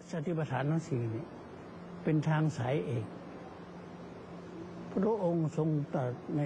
สติปัฏฐานทั้งสี่นี้เป็นทางสายเอกพระองค์ทรงตรัสใน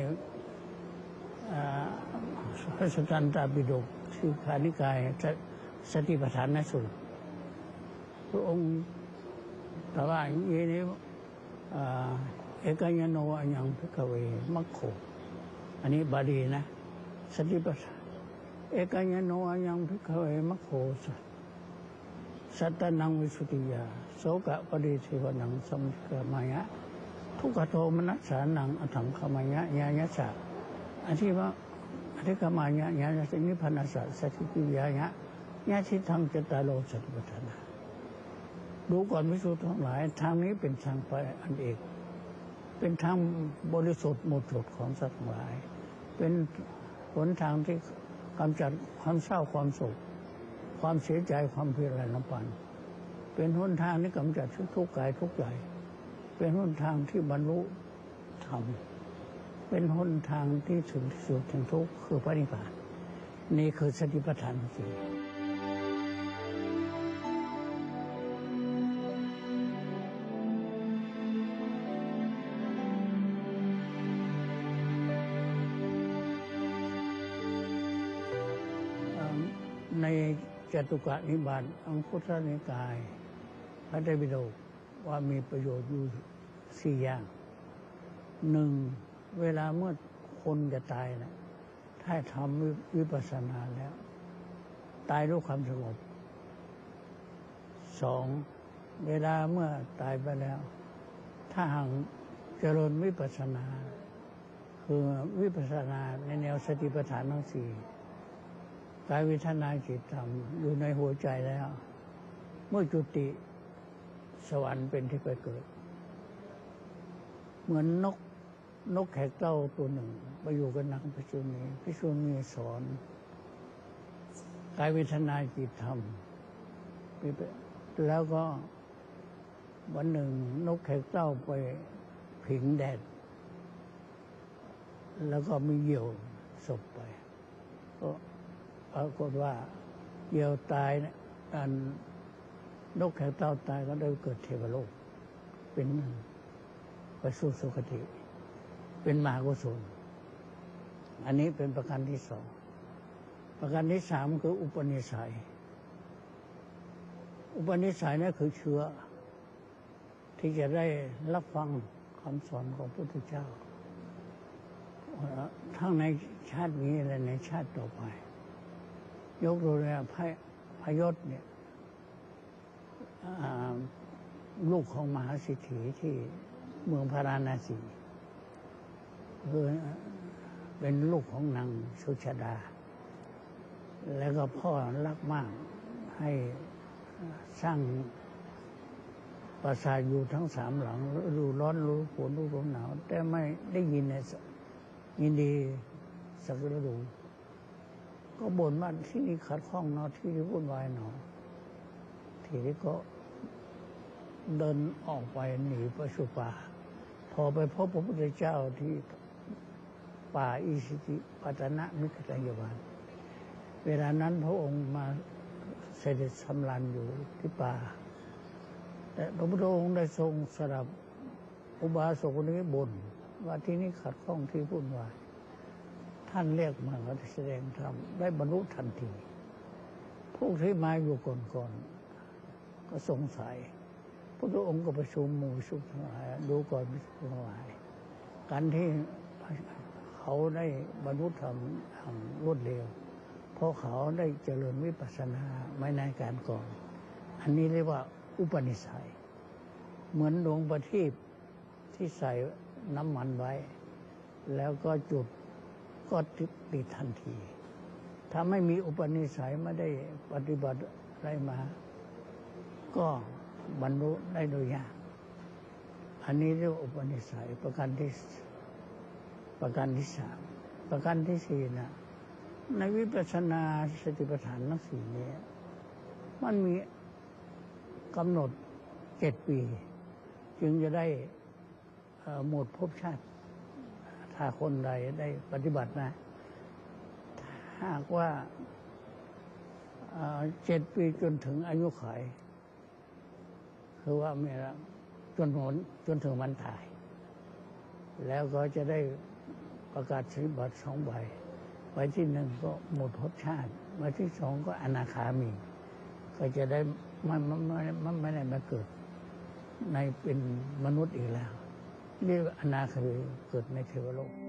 พระสัทธันตปิฎกชื่อคานิกายสติปัฏฐานสูตรพระองค์ตรัสว่าอย่างนี้เอกญโนอัญญังภิกขเวมัคโคอันนี้บาลีนะสติปัฏฐานเอกญโนอัญญังภิกขเวมัคโคสัตตนังวิสุทธิยาโสกะปริเทวนังสัมภิกมายะทุกขโทมนัสสานังอถังขมายะญาญะสะอธิวะอธิกมายะญาญะสนิพพานัสสะสัจจิยายะญาทิทังจตารโลสติปัฏฐานะดูก่อนภิกษุทั้งหลายทางนี้เป็นทางไปอันเอกเป็นทางบริสุทธิ์หมดจดของสัตว์ทั้งหลายเป็นหนทางที่กำจัดความเศร้าความโศกความเสียใจความเพลียน้ำปันเป็นหนทางที่กำจัดทุกข์กายทุกข์ใจเป็นหนทางที่บรรลุธรรมเป็นหนทางที่ถึงที่สุดแห่งทุกข์คือพระนิพพานนี่คือสติปัฏฐานสี่ในจตุกะนิบาตอังคุตรนิกายพระไตรปิฎกว่ามีประโยชน์อยู่สี่อย่างหนึ่งเวลาเมื่อคนจะตายนะถ้าทำวิปัสสนาแล้วตายด้วยความสงบสองเวลาเมื่อตายไปแล้วถ้าหากเจริญวิปัสสนาคือวิปัสสนาในแนวสติปัฏฐานทั้งสี่กายเวทนาจิตธรรมอยู่ในหัวใจแล้วเมื่อจุติสวรรค์เป็นที่ไปเกิดเหมือนนกแขกเต้าตัวหนึ่งไปอยู่กับนางภิกษุณีสอนกายเวทนาจิตธรรมแล้วก็วันหนึ่งนกแขกเต้าไปผิงแดดแล้วก็มีเหยี่ยวศพไปก็ปรากฏว่าเหยี่ยวตายเนี่ยนกแขกเต้าตายก็ได้เกิดเทวโลกเป็นไปสู่สุคติเป็นมหากุศลอันนี้เป็นประการที่สองประการที่สามคืออุปนิสัยนั่นคือเชื้อที่จะได้รับฟังคำสอนของพระพุทธเจ้าทั้งในชาตินี้และในชาติต่อไปยกตัวอย่างพยศเนี่ยลูกของมหาเศรษฐีที่เมืองพาราณสีคือเป็นลูกของนางสุชาดาแล้วก็พ่อรักมากให้สร้างปราสาทอยู่ทั้งสามหลังฤดูร้อนฤดูฝนฤดูหนาวแต่ไม่ได้ยินดีสักฤดูก็บ่นว่าที่นี่ขัดข้องเนาะที่นี่วุ่นวายเนาะทีนี้ก็เดินออกไปหนีไปสู่ป่าพอไปพบพระพุทธเจ้าที่ป่าอิสิติปัตนะมิคทายวันเวลานั้นพระองค์มาเสด็จสำราญอยู่ที่ป่าแต่พระพุทธองค์ได้ทรงสดับอุบาสกคนนี้บ่นว่าที่นี่ขัดข้องที่วุ่นวายท่านเรียกมาก็แสดงธรรมได้บรรลุทันทีพวกที่มาอยู่ก่อนก็สงสัยพระพุทธองค์ก็ประชุมหมู่สุขทั้งหลายดูก่อนทั้งหลายการที่เขาได้บรรลุธรรมอย่างรวดเร็วเพราะเขาได้เจริญวิปัสสนาไม่ในการก่อนอันนี้เรียกว่าอุปนิสัยเหมือนดวงประทีปที่ใส่น้ำมันไว้แล้วก็จุดก็ติดทันทีถ้าไม่มีอุปนิสัยไม่ได้ปฏิบัติอะไรมาก็บรรลุได้โดยยากอันนี้เรียกว่าอุปนิสัยประการที่สามประการที่สี่นะในวิปัสสนาสติปัฏฐานทั้งสี่นี้มันมีกำหนด7 ปีจึงจะได้หมดภพชาติถ้าคนใดได้ปฏิบัตินะหากว่า7 ปีจนถึงอายุขัยคือว่าไม่ละจนถึงวันตาย แล้วก็จะได้ประกาศนียบัตร2 ใบ ใบที่ 1ก็หมดภพชาติใบที่ 2ก็อนาคามี ก็จะได้ไม่ได้มาเกิดในเป็นมนุษย์อีกแล้วเรียกอนาคามีเกิดในเทวโลก